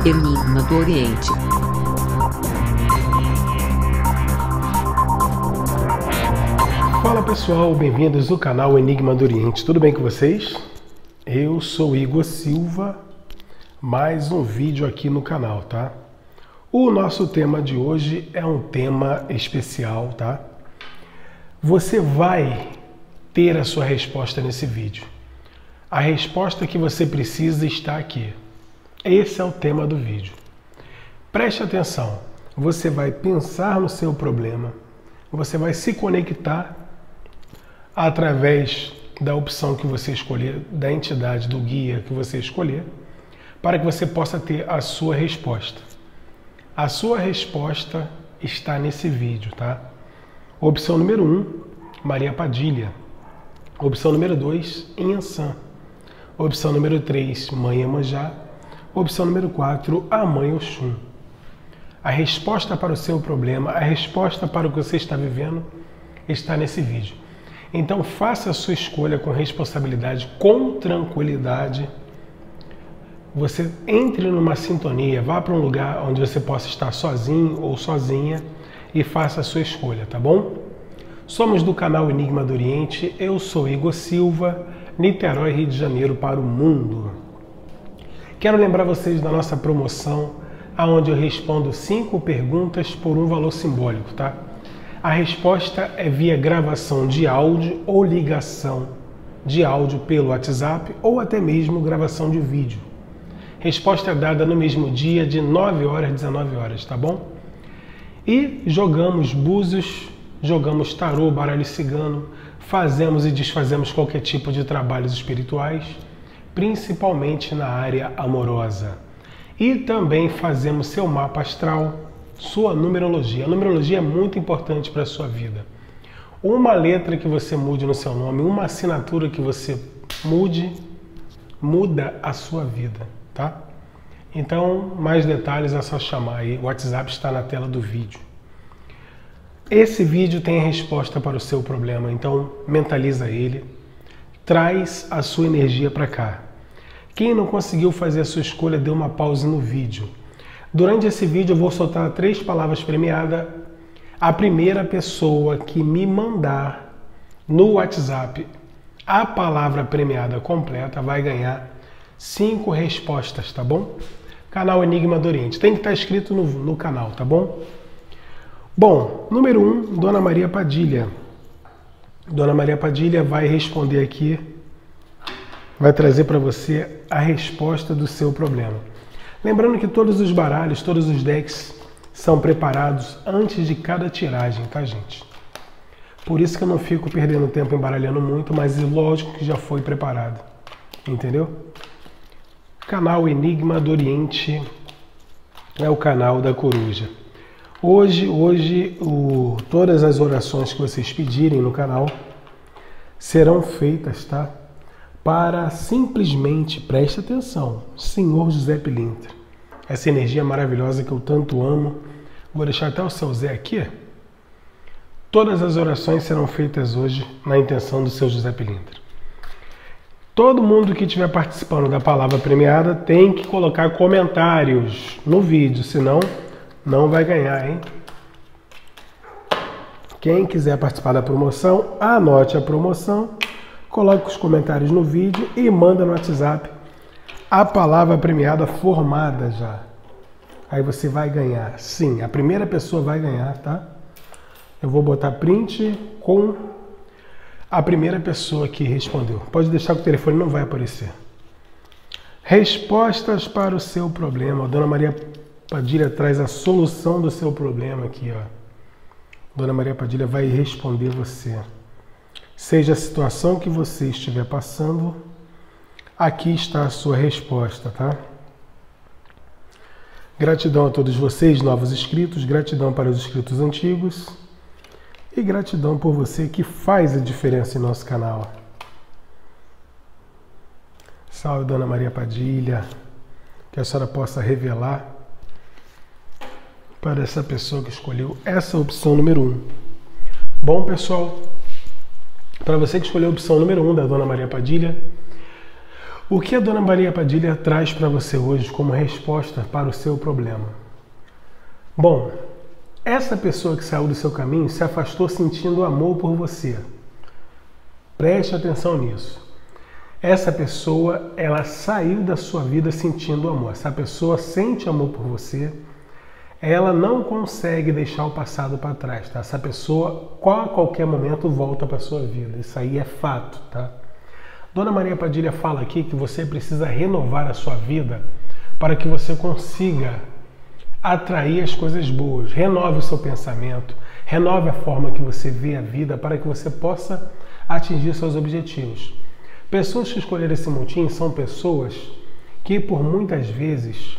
Enigma do Oriente. Fala pessoal, bem-vindos ao canal Enigma do Oriente. Tudo bem com vocês? Eu sou Igor Silva, mais um vídeo aqui no canal, tá? O nosso tema de hoje é um tema especial, tá? Você vai ter a sua resposta nesse vídeo. A resposta que você precisa está aqui. Esse é o tema do vídeo. Preste atenção. Você vai pensar no seu problema. Você vai se conectar através da opção que você escolher, da entidade, do guia que você escolher, para que você possa ter a sua resposta. A sua resposta está nesse vídeo, tá? Opção número 1, Maria Padilha. Opção número 2, Inhansã. Opção número 3, Mãe Iemanjá. Opção número 4, a Mãe Oxum. A resposta para o seu problema, a resposta para o que você está vivendo, está nesse vídeo. Então faça a sua escolha com responsabilidade, com tranquilidade. Você entre numa sintonia, vá para um lugar onde você possa estar sozinho ou sozinha e faça a sua escolha, tá bom? Somos do canal Enigma do Oriente, eu sou Igor Silva, Niterói, Rio de Janeiro para o mundo. Quero lembrar vocês da nossa promoção, onde eu respondo 5 perguntas por um valor simbólico, tá? A resposta é via gravação de áudio ou ligação de áudio pelo WhatsApp ou até mesmo gravação de vídeo. Resposta é dada no mesmo dia, de 9 horas às 19 horas, tá bom? E jogamos búzios, jogamos tarô, baralho cigano, fazemos e desfazemos qualquer tipo de trabalhos espirituais, principalmente na área amorosa. E também fazemos seu mapa astral, sua numerologia. A numerologia é muito importante para a sua vida. Uma letra que você mude no seu nome, uma assinatura que você mude, muda a sua vida, tá? Então, mais detalhes é só chamar aí. O WhatsApp está na tela do vídeo. Esse vídeo tem a resposta para o seu problema, então mentaliza ele. Traz a sua energia para cá. Quem não conseguiu fazer a sua escolha, dê uma pausa no vídeo. Durante esse vídeo eu vou soltar 3 palavras premiadas. A primeira pessoa que me mandar no WhatsApp a palavra premiada completa vai ganhar 5 respostas, tá bom? Canal Enigma do Oriente. Tem que estar inscrito no canal, tá bom? Bom, número 1, Dona Maria Padilha. Dona Maria Padilha vai responder aqui, vai trazer para você a resposta do seu problema. Lembrando que todos os baralhos, todos os decks são preparados antes de cada tiragem, tá, gente? Por isso que eu não fico perdendo tempo embaralhando muito, mas lógico que já foi preparado, entendeu? Canal Enigma do Oriente é o canal da coruja. Hoje todas as orações que vocês pedirem no canal serão feitas, tá? Para simplesmente, preste atenção, Senhor José Pilintra. Essa energia maravilhosa que eu tanto amo. Vou deixar até o seu Zé aqui. Todas as orações serão feitas hoje na intenção do seu José Pilintra. Todo mundo que estiver participando da palavra premiada tem que colocar comentários no vídeo, senão não vai ganhar, hein? Quem quiser participar da promoção, anote a promoção, coloque os comentários no vídeo e manda no WhatsApp a palavra premiada formada já. Aí você vai ganhar. Sim, a primeira pessoa vai ganhar, tá? Eu vou botar print com a primeira pessoa que respondeu. Pode deixar que o telefone não vai aparecer. Respostas para o seu problema. A Dona Maria Padilha traz a solução do seu problema aqui, ó. Dona Maria Padilha vai responder você. Seja a situação que você estiver passando, aqui está a sua resposta, tá? Gratidão a todos vocês, novos inscritos, gratidão para os inscritos antigos e gratidão por você que faz a diferença em nosso canal. Salve, Dona Maria Padilha, que a senhora possa revelar para essa pessoa que escolheu essa opção número 1. Bom, pessoal, para você que escolheu a opção número 1 da Dona Maria Padilha, O que a Dona Maria Padilha traz para você hoje como resposta para o seu problema? Bom, essa pessoa que saiu do seu caminho se afastou sentindo amor por você. Preste atenção nisso. Essa pessoa, ela saiu da sua vida sentindo amor. Essa pessoa sente amor por você. Ela não consegue deixar o passado para trás, tá? Essa pessoa, a qualquer momento, volta para a sua vida. Isso aí é fato, tá? Dona Maria Padilha fala aqui que você precisa renovar a sua vida para que você consiga atrair as coisas boas. Renove o seu pensamento, renove a forma que você vê a vida para que você possa atingir seus objetivos. Pessoas que escolheram esse montinho são pessoas que por muitas vezes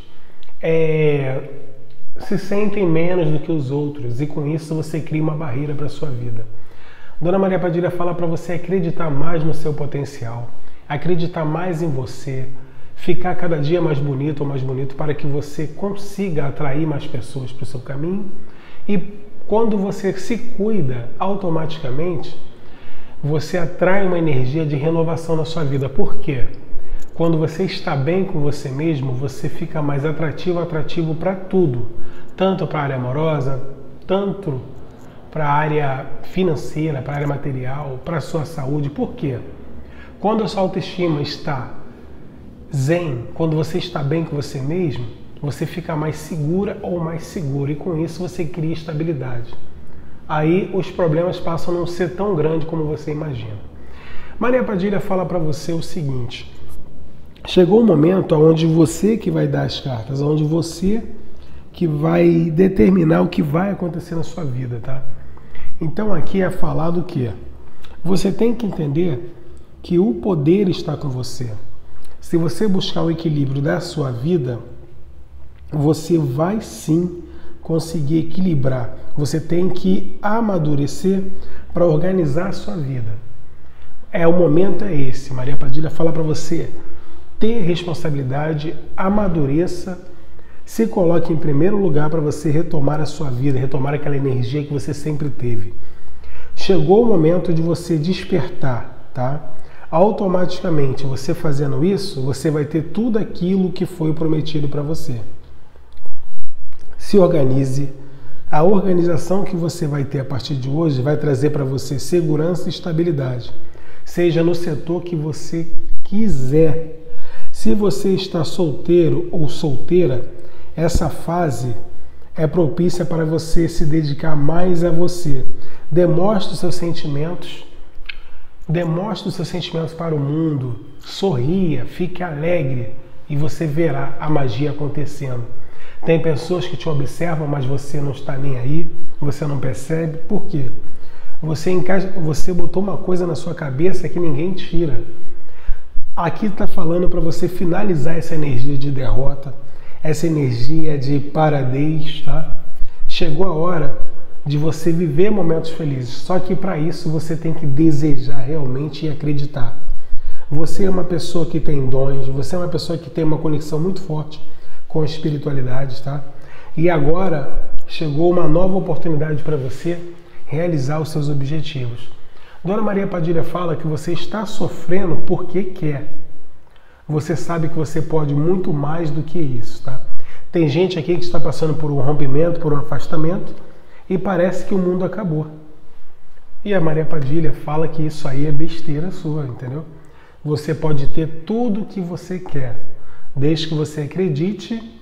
se sentem menos do que os outros e com isso você cria uma barreira para a sua vida. Dona Maria Padilha fala para você acreditar mais no seu potencial, acreditar mais em você, ficar cada dia mais bonito ou mais bonito para que você consiga atrair mais pessoas para o seu caminho. E quando você se cuida, automaticamente você atrai uma energia de renovação na sua vida. Por quê? Quando você está bem com você mesmo, você fica mais atrativo para tudo, tanto para a área amorosa, tanto para a área financeira, para a área material, para a sua saúde. Por quê? Quando a sua autoestima está zen, quando você está bem com você mesmo, você fica mais segura ou mais seguro e com isso você cria estabilidade. Aí os problemas passam a não ser tão grandes como você imagina. Maria Padilha fala para você o seguinte: chegou um momento onde você que vai dar as cartas, onde você que vai determinar o que vai acontecer na sua vida, tá? Então aqui é falar do que? Você tem que entender que o poder está com você. Se você buscar o equilíbrio da sua vida, você vai sim conseguir equilibrar. Você tem que amadurecer para organizar a sua vida. O momento é esse. Maria Padilha fala para você ter responsabilidade, amadureça, se coloque em primeiro lugar para você retomar a sua vida, retomar aquela energia que você sempre teve. Chegou o momento de você despertar, tá? Automaticamente, você fazendo isso, você vai ter tudo aquilo que foi prometido para você. Se organize. A organização que você vai ter a partir de hoje vai trazer para você segurança e estabilidade. Seja no setor que você quiser. Se você está solteiro ou solteira, essa fase é propícia para você se dedicar mais a você. Demonstre os seus sentimentos. Demonstre os seus sentimentos para o mundo. Sorria, fique alegre e você verá a magia acontecendo. Tem pessoas que te observam, mas você não está nem aí, você não percebe. Por quê? Você botou uma coisa na sua cabeça que ninguém tira. Aqui está falando para você finalizar essa energia de derrota, essa energia de paradez, tá? Chegou a hora de você viver momentos felizes. Só que para isso você tem que desejar realmente e acreditar. Você é uma pessoa que tem dons, você é uma pessoa que tem uma conexão muito forte com a espiritualidade, tá? E agora chegou uma nova oportunidade para você realizar os seus objetivos. Dona Maria Padilha fala que você está sofrendo porque quer. Você sabe que você pode muito mais do que isso, tá? Tem gente aqui que está passando por um rompimento, por um afastamento e parece que o mundo acabou. E a Maria Padilha fala que isso aí é besteira sua, entendeu? Você pode ter tudo o que você quer, desde que você acredite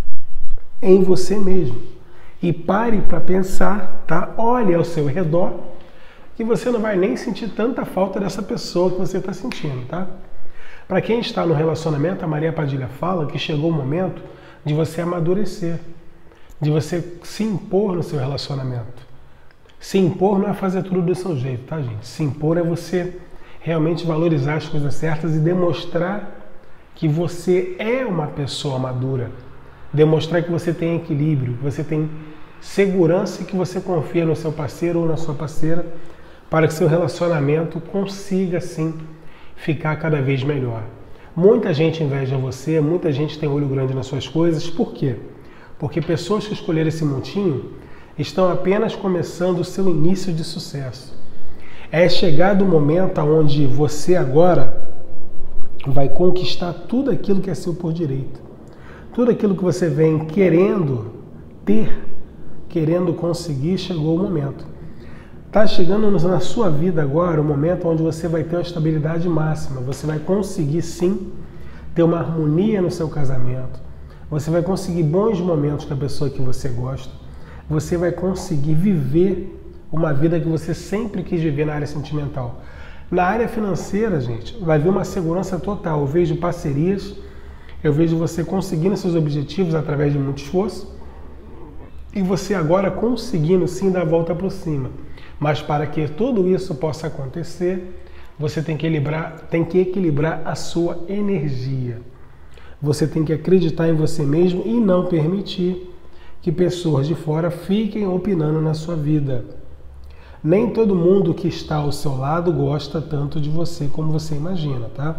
em você mesmo. E pare para pensar, tá? Olhe ao seu redor que você não vai nem sentir tanta falta dessa pessoa que você está sentindo, tá? Para quem está no relacionamento, a Maria Padilha fala que chegou o momento de você amadurecer, de você se impor no seu relacionamento. Se impor não é fazer tudo do seu jeito, tá, gente? Se impor é você realmente valorizar as coisas certas e demonstrar que você é uma pessoa madura. Demonstrar que você tem equilíbrio, que você tem segurança e que você confia no seu parceiro ou na sua parceira para que seu relacionamento consiga, sim, ficar cada vez melhor. Muita gente inveja você, muita gente tem olho grande nas suas coisas. Por quê? Porque pessoas que escolheram esse montinho estão apenas começando o seu início de sucesso. É chegado o momento onde você agora vai conquistar tudo aquilo que é seu por direito. Tudo aquilo que você vem querendo ter, querendo conseguir, chegou o momento. Está chegando na sua vida agora o momento onde você vai ter uma estabilidade máxima. Você vai conseguir sim ter uma harmonia no seu casamento. Você vai conseguir bons momentos com a pessoa que você gosta. Você vai conseguir viver uma vida que você sempre quis viver na área sentimental. Na área financeira, gente, vai vir uma segurança total. Eu vejo parcerias, eu vejo você conseguindo seus objetivos através de muito esforço e você agora conseguindo sim dar a volta por cima. Mas para que tudo isso possa acontecer, você tem que equilibrar a sua energia. Você tem que acreditar em você mesmo e não permitir que pessoas de fora fiquem opinando na sua vida. Nem todo mundo que está ao seu lado gosta tanto de você como você imagina, tá?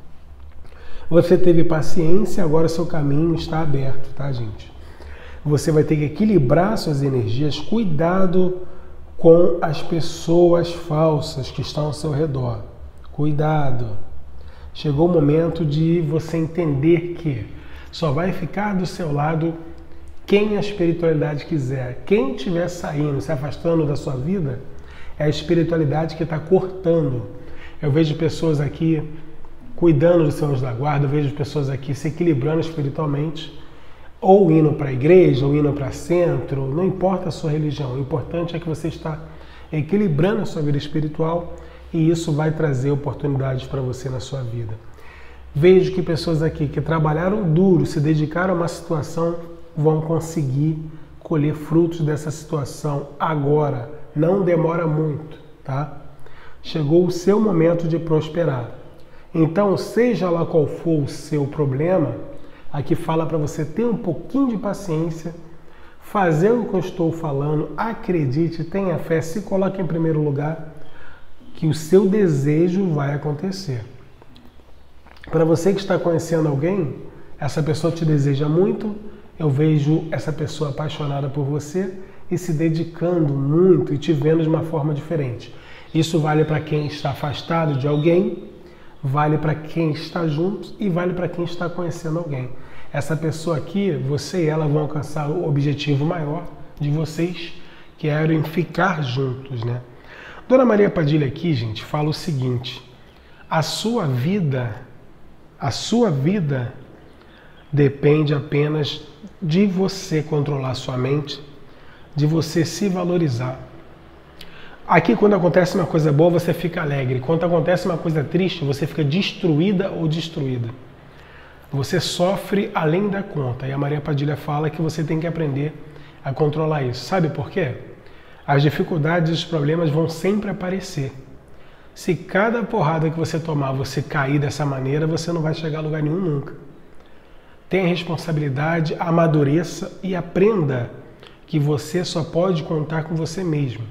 Você teve paciência, agora seu caminho está aberto, tá, gente? Você vai ter que equilibrar suas energias, cuidado com as pessoas falsas que estão ao seu redor. Cuidado. Chegou o momento de você entender que só vai ficar do seu lado quem a espiritualidade quiser. Quem estiver saindo, se afastando da sua vida, é a espiritualidade que está cortando. Eu vejo pessoas aqui cuidando dos seus da guarda, eu vejo pessoas aqui se equilibrando espiritualmente, ou indo para a igreja, ou indo para centro, não importa a sua religião, o importante é que você está equilibrando a sua vida espiritual e isso vai trazer oportunidades para você na sua vida. Vejo que pessoas aqui que trabalharam duro, se dedicaram a uma situação, vão conseguir colher frutos dessa situação agora. Não demora muito, tá? Chegou o seu momento de prosperar. Então, seja lá qual for o seu problema, aqui fala para você ter um pouquinho de paciência, fazer o que eu estou falando, acredite, tenha fé, se coloque em primeiro lugar, que o seu desejo vai acontecer. Para você que está conhecendo alguém, essa pessoa te deseja muito, eu vejo essa pessoa apaixonada por você e se dedicando muito e te vendo de uma forma diferente. Isso vale para quem está afastado de alguém, vale para quem está junto e vale para quem está conhecendo alguém. Essa pessoa aqui, você e ela vão alcançar o objetivo maior de vocês, que era em ficar juntos, né? Dona Maria Padilha aqui, gente, fala o seguinte: a sua vida depende apenas de você controlar sua mente, de você se valorizar. Aqui, quando acontece uma coisa boa, você fica alegre. Quando acontece uma coisa triste, você fica destruída ou destruída. Você sofre além da conta. E a Maria Padilha fala que você tem que aprender a controlar isso. Sabe por quê? As dificuldades e os problemas vão sempre aparecer. Se cada porrada que você tomar, você cair dessa maneira, você não vai chegar a lugar nenhum nunca. Tenha responsabilidade, amadureça e aprenda que você só pode contar com você mesmo.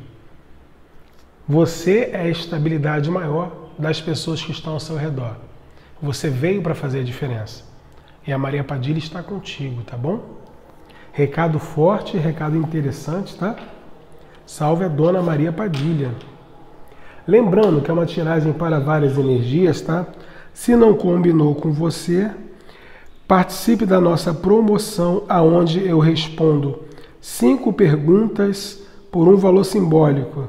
Você é a estabilidade maior das pessoas que estão ao seu redor. Você veio para fazer a diferença. E a Maria Padilha está contigo, tá bom? Recado forte, recado interessante, tá? Salve a Dona Maria Padilha. Lembrando que é uma tiragem para várias energias, tá? Se não combinou com você, participe da nossa promoção, aonde eu respondo 5 perguntas por um valor simbólico.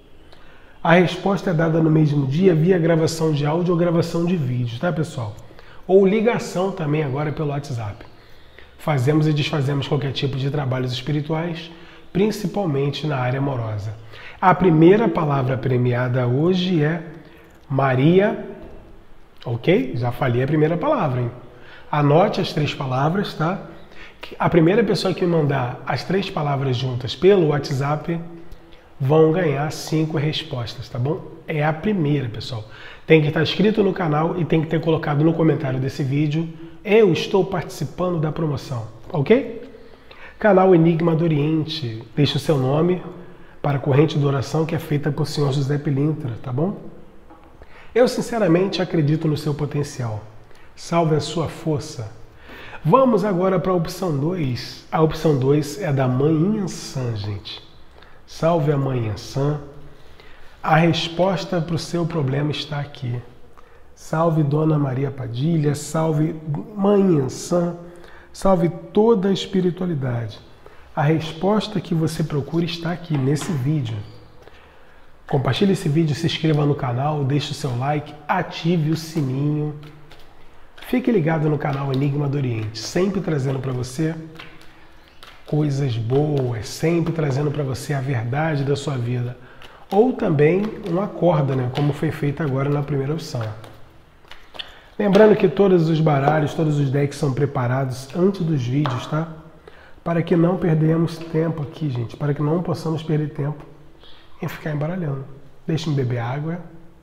A resposta é dada no mesmo dia via gravação de áudio ou gravação de vídeo, tá, pessoal? Ou ligação também agora pelo WhatsApp. Fazemos e desfazemos qualquer tipo de trabalhos espirituais, principalmente na área amorosa. A primeira palavra premiada hoje é Maria, ok? Já falei a primeira palavra, hein? Anote as 3 palavras, tá? A primeira pessoa que me mandar as 3 palavras juntas pelo WhatsApp vão ganhar 5 respostas, tá bom? É a primeira, pessoal. Tem que estar inscrito no canal e tem que ter colocado no comentário desse vídeo: eu estou participando da promoção, ok? Canal Enigma do Oriente. Deixe o seu nome para a corrente de oração que é feita por Sr. José Pilintra, tá bom? Eu sinceramente acredito no seu potencial. Salve a sua força. Vamos agora para a opção 2. A opção 2 é da Mãe Yansan, gente. Salve a Mãe Yansan. A resposta para o seu problema está aqui. salve Dona Maria Padilha, salve Mãe Iansã, salve toda a espiritualidade. A resposta que você procura está aqui nesse vídeo. Compartilhe esse vídeo, se inscreva no canal, deixe o seu like, ative o sininho. Fique ligado no canal Enigma do Oriente, sempre trazendo para você coisas boas, sempre trazendo para você a verdade da sua vida. Ou também uma corda, né? Como foi feito agora na primeira opção. Lembrando que todos os baralhos, todos os decks são preparados antes dos vídeos, tá? Para que não perdemos tempo aqui, gente. Para que não possamos perder tempo em ficar embaralhando. Deixe-me beber água.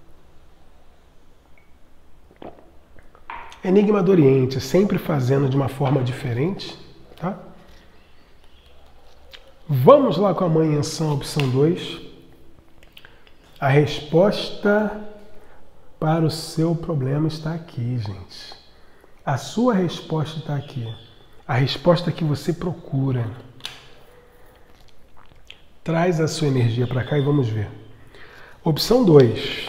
Enigma do Oriente, sempre fazendo de uma forma diferente, tá? Vamos lá com a Mãe Iansã, opção 2. A resposta para o seu problema está aqui, gente. A sua resposta está aqui. A resposta que você procura. Traz a sua energia para cá e vamos ver. Opção 2.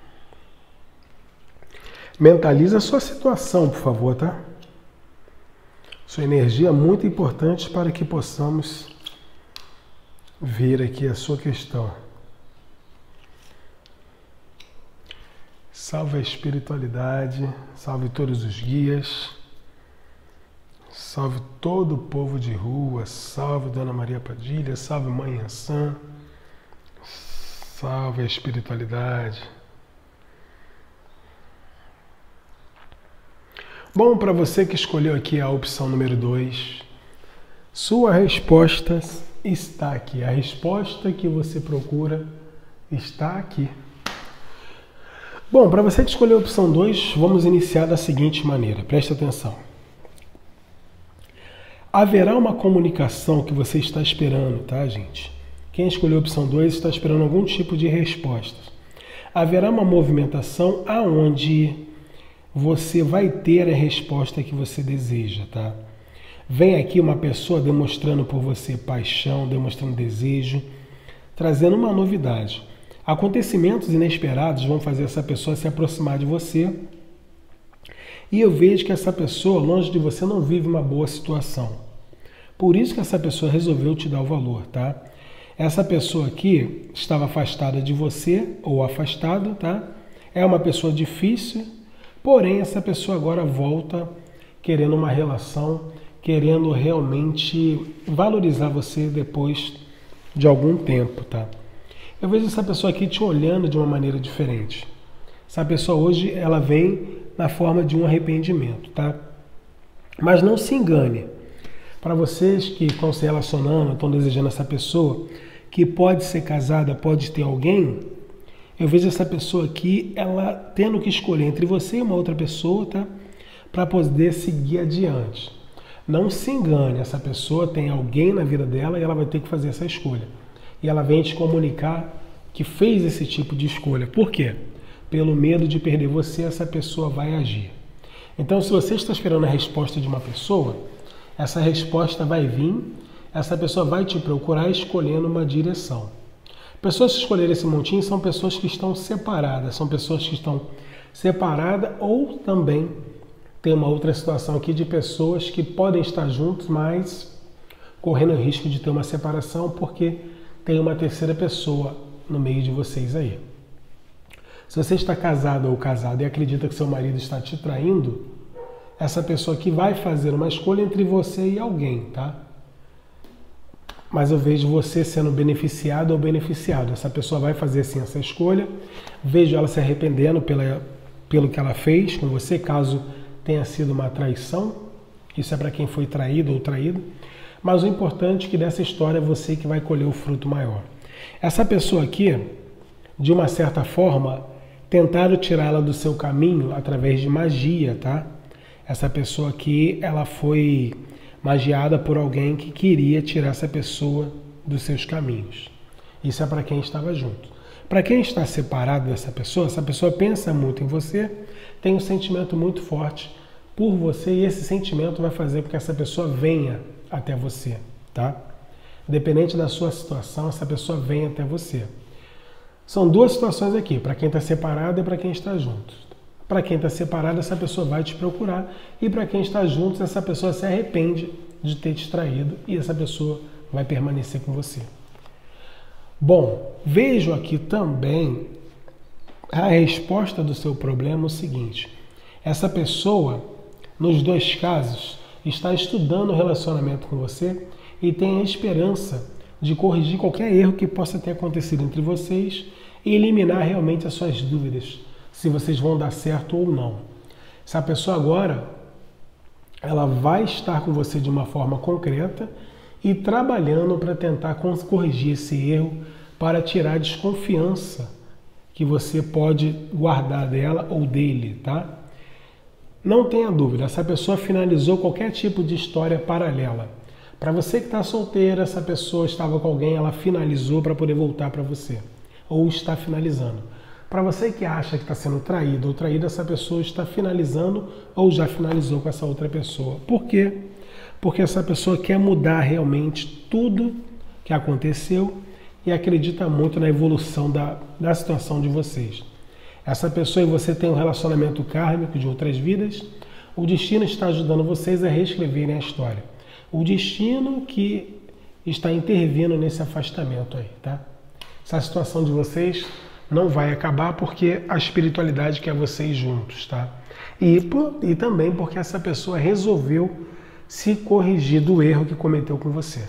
Mentaliza a sua situação, por favor, tá? Sua energia é muito importante para que possamos ver aqui a sua questão. Salve a espiritualidade, salve todos os guias, salve todo o povo de rua, salve Dona Maria Padilha, salve Mãe Iansã, salve a espiritualidade. Bom, para você que escolheu aqui a opção número 2, sua resposta está aqui. A resposta que você procura está aqui. Bom, para você que escolheu a opção 2, vamos iniciar da seguinte maneira. Preste atenção. Haverá uma comunicação que você está esperando, tá, gente? Quem escolheu a opção 2 está esperando algum tipo de resposta. Haverá uma movimentação aonde você vai ter a resposta que você deseja, tá? Vem aqui uma pessoa demonstrando por você paixão, demonstrando desejo, trazendo uma novidade. Acontecimentos inesperados vão fazer essa pessoa se aproximar de você. E eu vejo que essa pessoa, longe de você, não vive uma boa situação. Por isso que essa pessoa resolveu te dar o valor, tá? Essa pessoa aqui estava afastada de você, ou afastado, tá? É uma pessoa difícil, porém essa pessoa agora volta querendo uma relação, querendo realmente valorizar você depois de algum tempo, tá? Eu vejo essa pessoa aqui te olhando de uma maneira diferente. Essa pessoa hoje, ela vem na forma de um arrependimento, tá? Mas não se engane. Para vocês que estão se relacionando, estão desejando essa pessoa, que pode ser casada, pode ter alguém, eu vejo essa pessoa aqui, ela tendo que escolher entre você e uma outra pessoa, tá? Para poder seguir adiante. Não se engane, essa pessoa tem alguém na vida dela e ela vai ter que fazer essa escolha. E ela vem te comunicar que fez esse tipo de escolha. Por quê? Pelo medo de perder você, essa pessoa vai agir. Então, se você está esperando a resposta de uma pessoa, essa resposta vai vir, essa pessoa vai te procurar escolhendo uma direção. Pessoas que escolheram esse montinho são pessoas que estão separadas, são pessoas que estão separadas ou também tem uma outra situação aqui de pessoas que podem estar juntos, mas correndo o risco de ter uma separação porque tem uma terceira pessoa no meio de vocês aí. Se você está casado ou casado e acredita que seu marido está te traindo, essa pessoa aqui vai fazer uma escolha entre você e alguém, tá? Mas eu vejo você sendo beneficiado ou beneficiado. Essa pessoa vai fazer sim essa escolha. Vejo ela se arrependendo pelo que ela fez com você, caso tenha sido uma traição. Isso é para quem foi traído ou traído. Mas o importante é que dessa história é você que vai colher o fruto maior. Essa pessoa aqui, de uma certa forma, tentaram tirá-la do seu caminho através de magia, tá? Essa pessoa aqui, ela foi magiada por alguém que queria tirar essa pessoa dos seus caminhos. Isso é para quem estava junto. Para quem está separado dessa pessoa, essa pessoa pensa muito em você, tem um sentimento muito forte por você e esse sentimento vai fazer com que essa pessoa venha até você, tá? Independente da sua situação, essa pessoa vem até você. São duas situações aqui, para quem está separado e para quem está junto. Para quem está separado, essa pessoa vai te procurar. E para quem está junto, essa pessoa se arrepende de ter te traído e essa pessoa vai permanecer com você. Bom, vejo aqui também a resposta do seu problema o seguinte. Essa pessoa, nos dois casos, está estudando o relacionamento com você e tem a esperança de corrigir qualquer erro que possa ter acontecido entre vocês e eliminar realmente as suas dúvidas, se vocês vão dar certo ou não. Essa pessoa agora, ela vai estar com você de uma forma concreta e trabalhando para tentar corrigir esse erro, para tirar a desconfiança que você pode guardar dela ou dele, tá? Não tenha dúvida, essa pessoa finalizou qualquer tipo de história paralela. Para você que está solteira, essa pessoa estava com alguém, ela finalizou para poder voltar para você, ou está finalizando. Para você que acha que está sendo traído ou traída, essa pessoa está finalizando ou já finalizou com essa outra pessoa. Por quê? Porque essa pessoa quer mudar realmente tudo que aconteceu e acredita muito na evolução da situação de vocês. Essa pessoa e você tem um relacionamento kármico de outras vidas, o destino está ajudando vocês a reescreverem a história. O destino que está intervindo nesse afastamento aí, tá? Essa situação de vocês não vai acabar porque a espiritualidade quer vocês juntos, tá? E também porque essa pessoa resolveu se corrigir do erro que cometeu com você.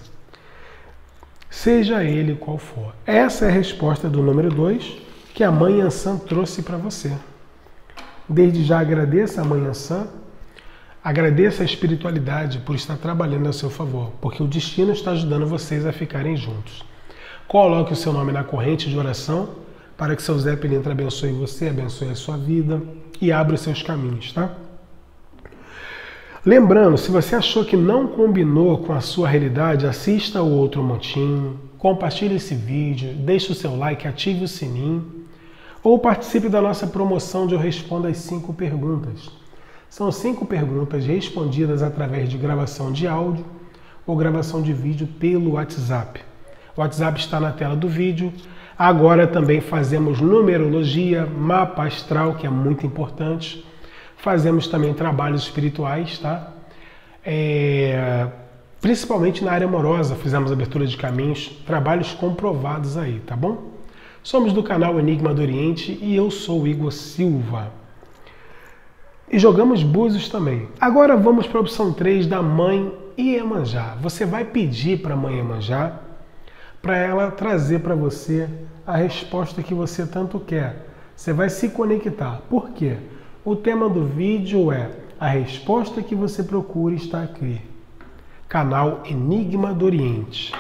Seja ele qual for. Essa é a resposta do número 2 que a Mãe Ansã trouxe para você. Desde já agradeça a Mãe Ansã, agradeça a espiritualidade por estar trabalhando a seu favor, porque o destino está ajudando vocês a ficarem juntos. Coloque o seu nome na corrente de oração para que seu Zé Pilintra abençoe você, abençoe a sua vida e abra os seus caminhos, tá? Lembrando, se você achou que não combinou com a sua realidade, assista o outro montinho, compartilhe esse vídeo, deixe o seu like, ative o sininho ou participe da nossa promoção de Eu Respondo as 5 perguntas. São 5 perguntas respondidas através de gravação de áudio ou gravação de vídeo pelo WhatsApp. O WhatsApp está na tela do vídeo. Agora também fazemos numerologia, mapa astral, que é muito importante. Fazemos também trabalhos espirituais, tá? Principalmente na área amorosa, fizemos abertura de caminhos, trabalhos comprovados aí, tá bom? Somos do canal Enigma do Oriente e eu sou o Igor Silva. E jogamos búzios também. Agora vamos para a opção 3 da Mãe Iemanjá. Você vai pedir para a Mãe Iemanjá para ela trazer para você a resposta que você tanto quer. Você vai se conectar. Por quê? O tema do vídeo é a resposta que você procura está aqui. Canal Enigma do Oriente.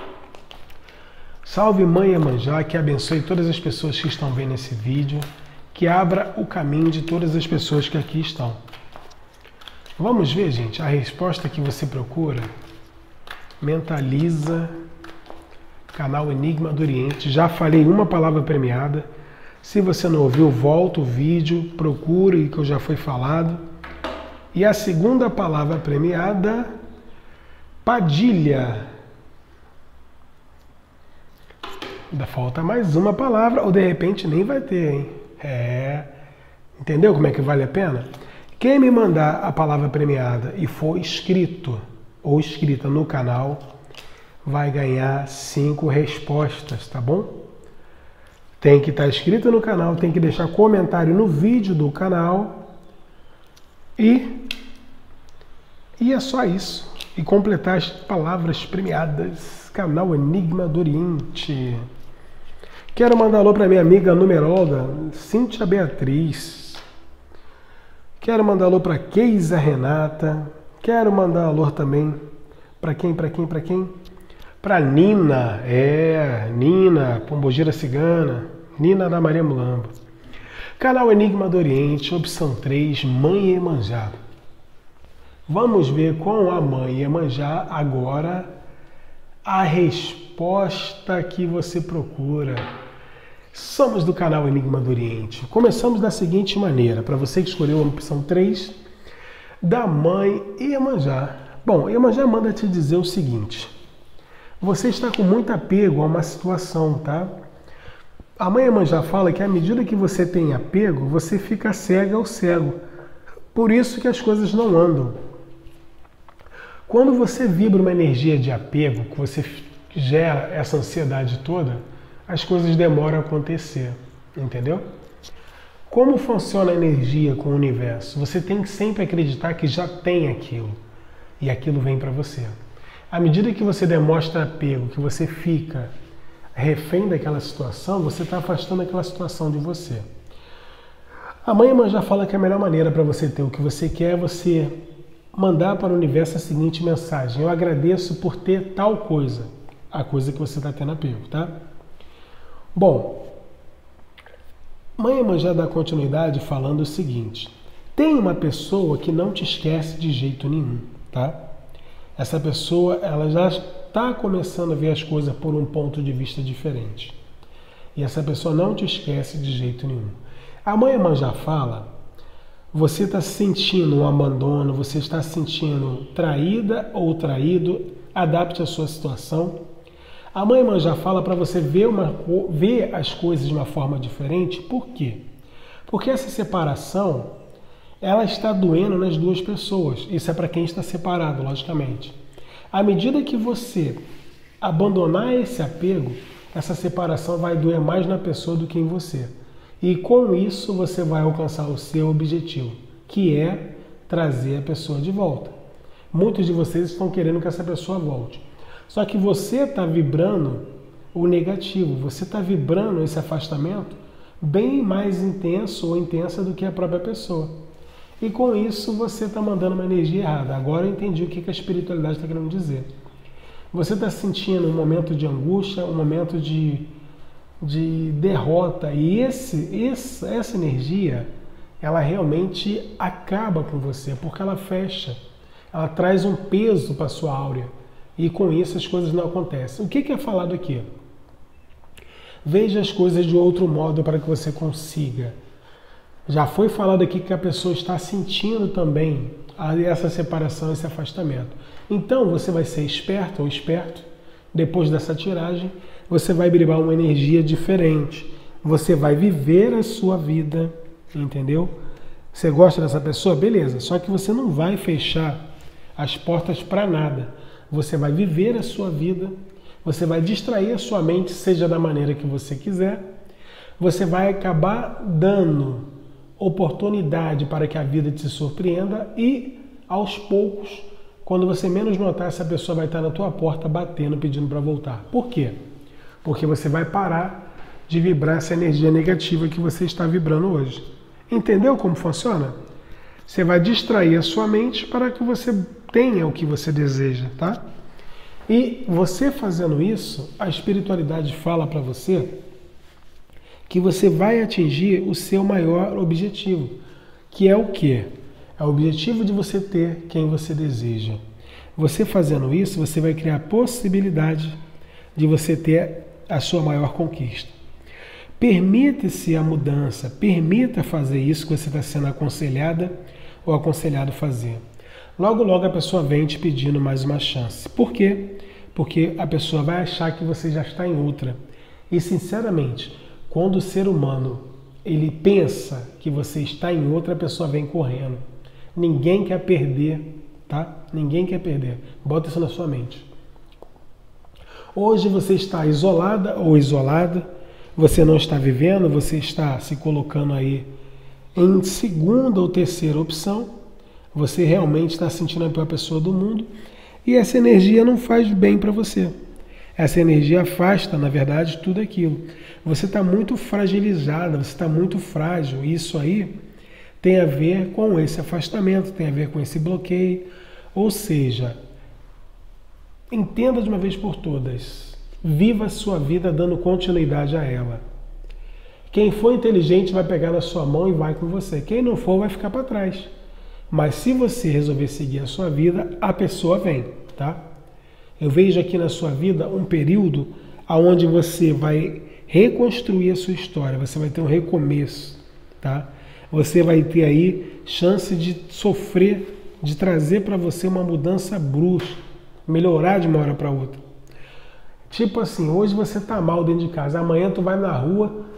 Salve Mãe Iemanjá, que abençoe todas as pessoas que estão vendo esse vídeo, que abra o caminho de todas as pessoas que aqui estão. Vamos ver, gente, a resposta que você procura. Mentaliza, canal Enigma do Oriente. Já falei uma palavra premiada. Se você não ouviu, volta o vídeo, procure o que já foi falado. E a segunda palavra premiada, Padilha. Ainda falta mais uma palavra, ou de repente nem vai ter, hein? Entendeu como é que vale a pena? Quem me mandar a palavra premiada e for inscrito ou inscrita no canal, vai ganhar 5 respostas, tá bom? Tem que estar inscrito no canal, tem que deixar comentário no vídeo do canal e é só isso. E completar as palavras premiadas. Canal Enigma do Oriente. Quero mandar alô para minha amiga numeróloga Cíntia Beatriz. Quero mandar alô para Keisa Renata. Quero mandar alô também para quem? Para Nina, Nina, Pombogira Cigana, Nina da Maria Mulamba. Canal Enigma do Oriente, opção 3, Mãe Iemanjá. Vamos ver com a Mãe Iemanjá agora a resposta que você procura. Somos do canal Enigma do Oriente. Começamos da seguinte maneira, para você que escolheu a opção 3, da Mãe Iemanjá. Bom, Iemanjá manda te dizer o seguinte. Você está com muito apego a uma situação, tá? A mãe Iemanjá fala que à medida que você tem apego, você fica cega ou cego. Por isso que as coisas não andam. Quando você vibra uma energia de apego, que você gera essa ansiedade toda, as coisas demoram a acontecer, entendeu? Como funciona a energia com o universo? Você tem que sempre acreditar que já tem aquilo, e aquilo vem para você. À medida que você demonstra apego, que você fica refém daquela situação, você está afastando aquela situação de você. A mãe Iemanjá fala que a melhor maneira para você ter o que você quer é você mandar para o universo a seguinte mensagem: eu agradeço por ter tal coisa, a coisa que você está tendo apego, tá? Bom, mãe Iemanjá dá continuidade falando o seguinte: tem uma pessoa que não te esquece de jeito nenhum, tá? Essa pessoa, ela já está começando a ver as coisas por um ponto de vista diferente. E essa pessoa não te esquece de jeito nenhum. A mãe Iemanjá fala: você está sentindo um abandono, você está se sentindo traída ou traído, adapte a sua situação. A mãe Iemanjá fala para você ver as coisas de uma forma diferente. Por quê? Porque essa separação, ela está doendo nas duas pessoas. Isso é para quem está separado, logicamente. À medida que você abandonar esse apego, essa separação vai doer mais na pessoa do que em você. E com isso você vai alcançar o seu objetivo, que é trazer a pessoa de volta. Muitos de vocês estão querendo que essa pessoa volte. Só que você está vibrando o negativo, você está vibrando esse afastamento bem mais intenso ou intensa do que a própria pessoa. E com isso você está mandando uma energia errada. Agora eu entendi o que a espiritualidade está querendo dizer. Você está sentindo um momento de angústia, um momento de derrota. E essa energia, ela realmente acaba com você, porque ela fecha. Ela traz um peso para a sua áurea. E com isso as coisas não acontecem. O que é falado aqui? Veja as coisas de outro modo para que você consiga. Já foi falado aqui que a pessoa está sentindo também essa separação, esse afastamento. Então você vai ser esperto ou esperto. Depois dessa tiragem, você vai vibrar uma energia diferente. Você vai viver a sua vida, entendeu? Você gosta dessa pessoa? Beleza. Só que você não vai fechar as portas para nada. Você vai viver a sua vida, você vai distrair a sua mente, seja da maneira que você quiser. Você vai acabar dando oportunidade para que a vida te surpreenda e, aos poucos, quando você menos notar, essa pessoa vai estar na tua porta batendo, pedindo para voltar. Por quê? Porque você vai parar de vibrar essa energia negativa que você está vibrando hoje. Entendeu como funciona? Você vai distrair a sua mente para que você tenha o que você deseja, tá? E você fazendo isso, a espiritualidade fala para você que você vai atingir o seu maior objetivo, que é o quê? É o objetivo de você ter quem você deseja. Você fazendo isso, você vai criar a possibilidade de você ter a sua maior conquista. Permita-se a mudança, permita fazer isso que você está sendo aconselhada ou aconselhado a fazer. Logo, logo a pessoa vem te pedindo mais uma chance. Por quê? Porque a pessoa vai achar que você já está em outra. E, sinceramente, quando o ser humano ele pensa que você está em outra, a pessoa vem correndo. Ninguém quer perder, tá? Ninguém quer perder. Bota isso na sua mente. Hoje você está isolada ou isolada, você não está vivendo, você está se colocando aí em segunda ou terceira opção. Você realmente está se sentindo a pior pessoa do mundo e essa energia não faz bem para você. Essa energia afasta, na verdade, tudo aquilo. Você está muito fragilizada, você está muito frágil. E isso aí tem a ver com esse afastamento, tem a ver com esse bloqueio. Ou seja, entenda de uma vez por todas. Viva a sua vida dando continuidade a ela. Quem for inteligente vai pegar na sua mão e vai com você. Quem não for vai ficar para trás. Mas se você resolver seguir a sua vida, a pessoa vem, tá? Eu vejo aqui na sua vida um período onde você vai reconstruir a sua história, você vai ter um recomeço, tá? Você vai ter aí chance de sofrer, de trazer para você uma mudança brusca, melhorar de uma hora para outra. Tipo assim, hoje você tá mal dentro de casa, amanhã tu vai na rua,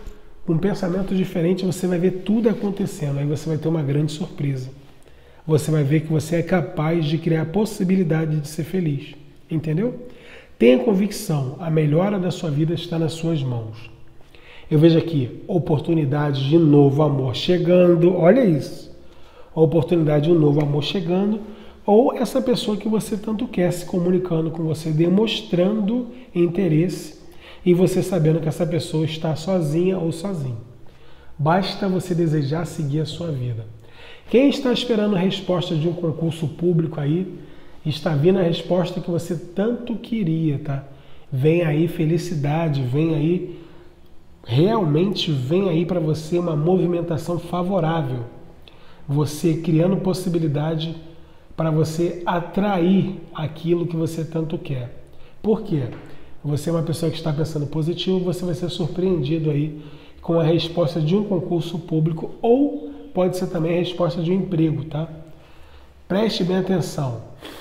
Com um pensamento diferente, você vai ver tudo acontecendo. Aí você vai ter uma grande surpresa. Você vai ver que você é capaz de criar a possibilidade de ser feliz. Entendeu? Tenha convicção, a melhora da sua vida está nas suas mãos. Eu vejo aqui, oportunidade de novo amor chegando, olha isso. Oportunidade de um novo amor chegando, ou essa pessoa que você tanto quer se comunicando com você, demonstrando interesse, e você sabendo que essa pessoa está sozinha ou sozinho. Basta você desejar seguir a sua vida. Quem está esperando a resposta de um concurso público aí, está vindo a resposta que você tanto queria, tá? Vem aí felicidade, vem aí, realmente vem aí para você uma movimentação favorável. Você criando possibilidade para você atrair aquilo que você tanto quer. Por quê? Você é uma pessoa que está pensando positivo, você vai ser surpreendido aí com a resposta de um concurso público ou pode ser também a resposta de um emprego, tá? Preste bem atenção.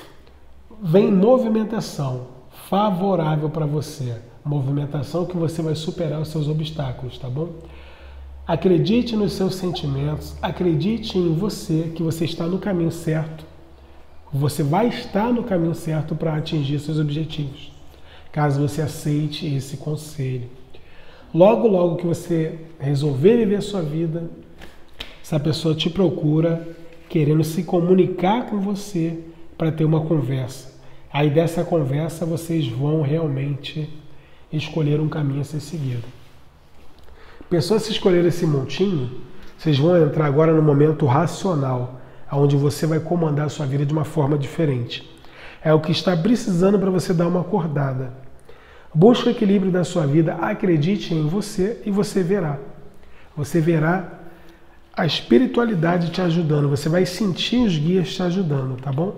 Vem movimentação favorável para você. Movimentação que você vai superar os seus obstáculos, tá bom? Acredite nos seus sentimentos, acredite em você, que você está no caminho certo. Você vai estar no caminho certo para atingir seus objetivos, caso você aceite esse conselho. Logo, logo que você resolver viver a sua vida, essa pessoa te procura, querendo se comunicar com você para ter uma conversa. Aí dessa conversa vocês vão realmente escolher um caminho a ser seguido. Pessoas se escolherem esse montinho, vocês vão entrar agora no momento racional, onde você vai comandar a sua vida de uma forma diferente. É o que está precisando para você dar uma acordada. Busque o equilíbrio da sua vida, acredite em você e você verá. Você verá a espiritualidade te ajudando, você vai sentir os guias te ajudando, tá bom?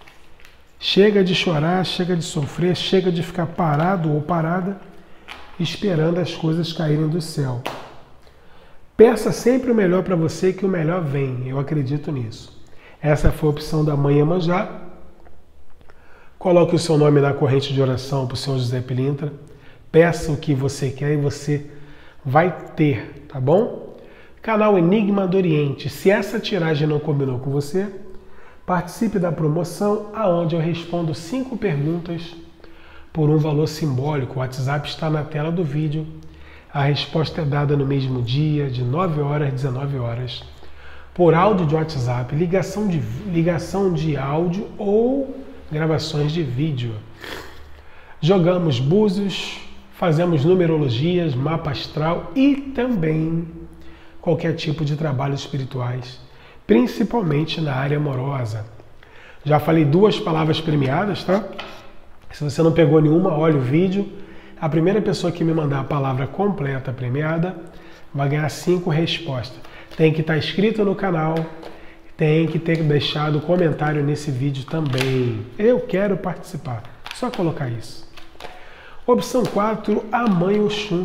Chega de chorar, chega de sofrer, chega de ficar parado ou parada, esperando as coisas caírem do céu. Peça sempre o melhor para você, que o melhor vem, eu acredito nisso. Essa foi a opção da Mãe Iemanjá. Coloque o seu nome na corrente de oração para o Sr. José Pilintra. Peça o que você quer e você vai ter, tá bom? Canal Enigma do Oriente. Se essa tiragem não combinou com você, participe da promoção, aonde eu respondo 5 perguntas por um valor simbólico. O WhatsApp está na tela do vídeo. A resposta é dada no mesmo dia, de 9 horas às 19 horas. Por áudio de WhatsApp, ligação de áudio ou gravações de vídeo. Jogamos búzios, fazemos numerologias, mapa astral e também qualquer tipo de trabalhos espirituais, principalmente na área amorosa. Já falei 2 palavras premiadas, tá? Se você não pegou nenhuma, olha o vídeo. A primeira pessoa que me mandar a palavra completa premiada vai ganhar 5 respostas. Tem que estar inscrito no canal, tem que ter deixado comentário nesse vídeo também. Eu quero participar. Só colocar isso. Opção 4, a Mãe Oxum.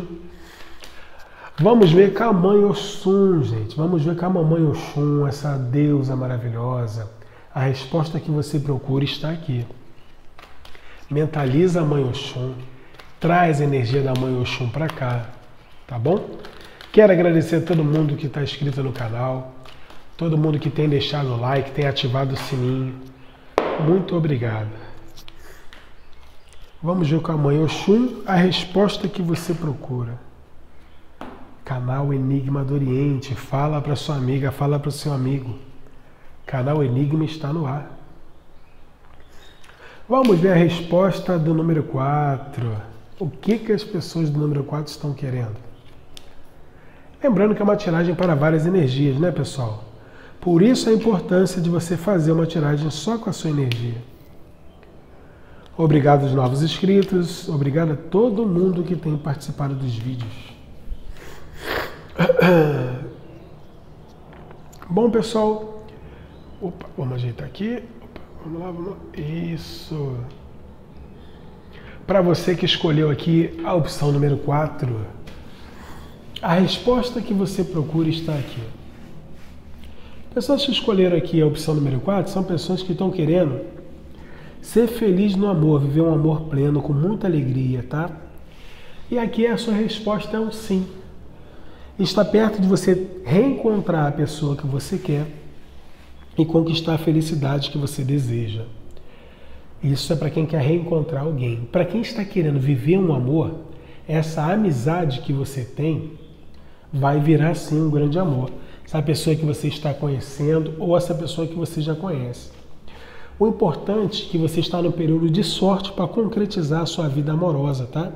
Vamos ver com a Mãe Oxum, gente. Vamos ver com a Mamãe Oxum, essa deusa maravilhosa. A resposta que você procura está aqui. Mentaliza a Mãe Oxum. Traz a energia da Mãe Oxum para cá. Tá bom? Quero agradecer a todo mundo que está inscrito no canal. Todo mundo que tem deixado o like, tem ativado o sininho. Muito obrigado. Vamos ver com a Mãe Oxum a resposta que você procura. Canal Enigma do Oriente. Fala para sua amiga, fala para o seu amigo. Canal Enigma está no ar. Vamos ver a resposta do número 4. O que as pessoas do número 4 estão querendo? Lembrando que é uma tiragem para várias energias, né, pessoal? Por isso a importância de você fazer uma tiragem só com a sua energia. Obrigado aos novos inscritos, obrigado a todo mundo que tem participado dos vídeos. Bom, pessoal, vamos ajeitar aqui. Vamos lá. Isso. Para você que escolheu aqui a opção número 4, a resposta que você procura está aqui. Pessoas que escolheram aqui a opção número 4 são pessoas que estão querendo ser feliz no amor, viver um amor pleno, com muita alegria, tá? E aqui a sua resposta é um sim. Está perto de você reencontrar a pessoa que você quer e conquistar a felicidade que você deseja. Isso é para quem quer reencontrar alguém. Para quem está querendo viver um amor, essa amizade que você tem vai virar sim um grande amor. Essa pessoa que você está conhecendo ou essa pessoa que você já conhece. O importante é que você está no período de sorte para concretizar a sua vida amorosa, tá?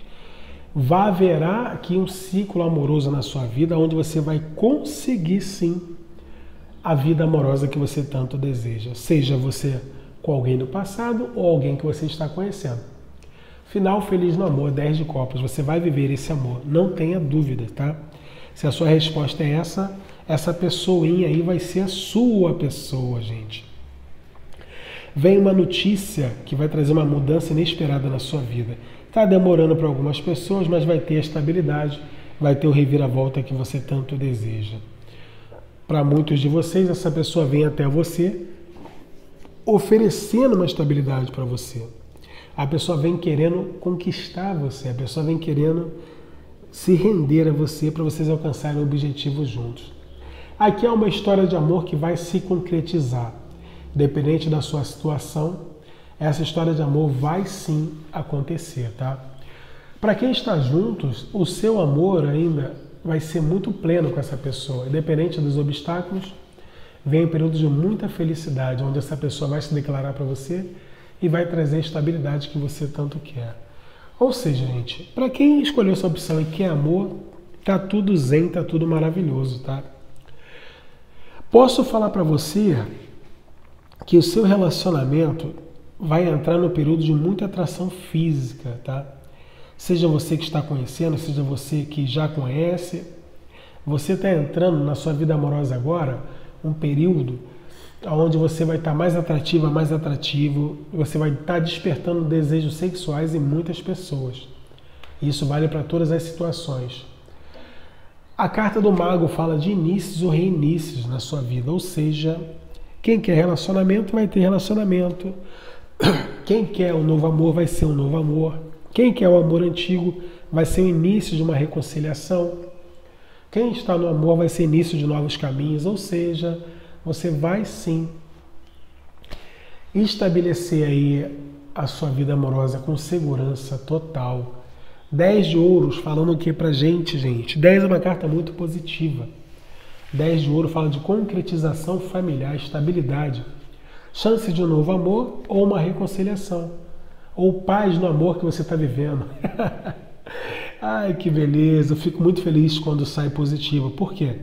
Haverá aqui um ciclo amoroso na sua vida onde você vai conseguir sim a vida amorosa que você tanto deseja. Seja você com alguém do passado ou alguém que você está conhecendo. Final feliz no amor, 10 de copas. Você vai viver esse amor, não tenha dúvida, tá? Se a sua resposta é essa pessoinha aí vai ser a sua pessoa, gente. Vem uma notícia que vai trazer uma mudança inesperada na sua vida. Está demorando para algumas pessoas, mas vai ter a estabilidade, vai ter o reviravolta que você tanto deseja. Para muitos de vocês, essa pessoa vem até você oferecendo uma estabilidade para você. A pessoa vem querendo conquistar você, a pessoa vem querendo se render a você para vocês alcançarem o objetivo juntos. Aqui é uma história de amor que vai se concretizar. Independente da sua situação, essa história de amor vai sim acontecer, tá? Para quem está juntos, o seu amor ainda vai ser muito pleno com essa pessoa. Independente dos obstáculos, vem um período de muita felicidade, onde essa pessoa vai se declarar para você e vai trazer a estabilidade que você tanto quer. Ou seja, gente, para quem escolheu essa opção e quer amor, tá tudo zen, tá tudo maravilhoso, tá? Posso falar para você que o seu relacionamento vai entrar no período de muita atração física, tá? Seja você que está conhecendo, seja você que já conhece, você está entrando na sua vida amorosa agora um período onde você vai estar mais atrativa, mais atrativo, você vai estar despertando desejos sexuais em muitas pessoas. Isso vale para todas as situações. A carta do mago fala de inícios ou reinícios na sua vida, ou seja, quem quer relacionamento vai ter relacionamento, quem quer um novo amor vai ser um novo amor, quem quer o amor antigo vai ser o início de uma reconciliação, quem está no amor vai ser início de novos caminhos, ou seja, você vai sim estabelecer aí a sua vida amorosa com segurança total. 10 de ouros falando o que pra gente? 10 é uma carta muito positiva. 10 de ouro fala de concretização familiar, estabilidade, chance de um novo amor ou uma reconciliação, ou paz no amor que você está vivendo. Ai, que beleza! Eu fico muito feliz quando sai positivo. Por quê?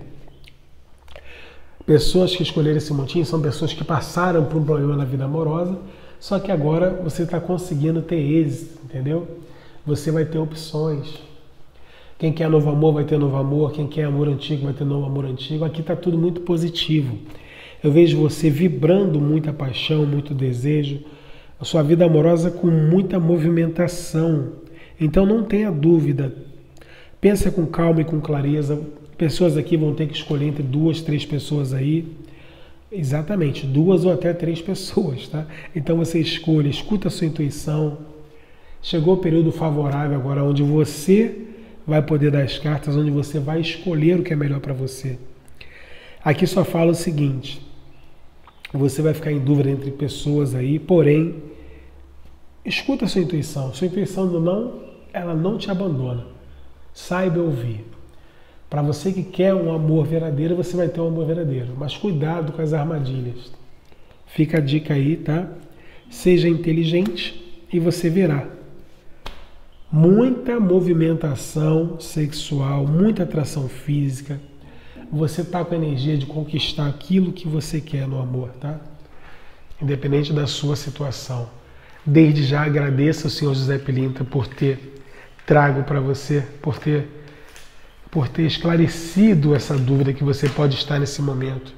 Pessoas que escolheram esse montinho são pessoas que passaram por um problema na vida amorosa, só que agora você está conseguindo ter êxito, entendeu? Você vai ter opções. Quem quer novo amor vai ter novo amor, quem quer amor antigo vai ter novo amor antigo. Aqui está tudo muito positivo. Eu vejo você vibrando muita paixão, muito desejo, a sua vida amorosa com muita movimentação. Então não tenha dúvida. Pensa com calma e com clareza. Pessoas aqui vão ter que escolher entre 2, 3 pessoas aí. Exatamente, 2 ou até 3 pessoas, tá? Então você escolhe, escuta a sua intuição. Chegou o período favorável agora, onde você vai poder dar as cartas, onde você vai escolher o que é melhor para você. Aqui só fala o seguinte: você vai ficar em dúvida entre pessoas aí, porém, escuta a sua intuição. Sua intuição não, ela não te abandona. Saiba ouvir. Para você que quer um amor verdadeiro, você vai ter um amor verdadeiro. Mas cuidado com as armadilhas. Fica a dica aí, tá? Seja inteligente e você verá muita movimentação sexual, muita atração física. Você está com a energia de conquistar aquilo que você quer no amor, tá? Independente da sua situação. Desde já agradeço ao Senhor José Pilintra por ter trago para você, por ter esclarecido essa dúvida que você pode estar nesse momento.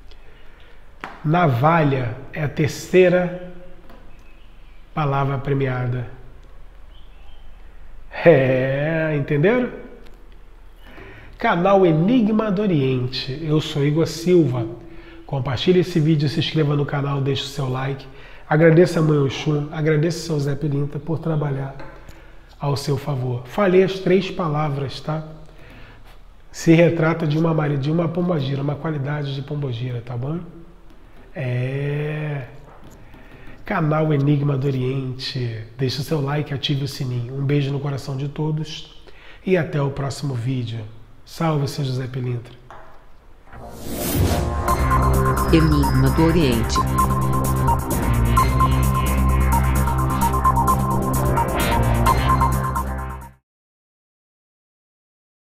Navalha é a terceira palavra premiada. Entenderam? Canal Enigma do Oriente. Eu sou Igor Silva. Compartilhe esse vídeo, se inscreva no canal, deixe o seu like. Agradeça a Mãe Oxum, agradeça ao seu Zé Pilintra por trabalhar ao seu favor. Falei as 3 palavras, tá? Se retrata de uma pombagira, uma qualidade de pombagira, tá bom? Canal Enigma do Oriente. Deixe o seu like, ative o sininho. Um beijo no coração de todos e até o próximo vídeo. Salve, seu José Pilintra. Enigma do Oriente.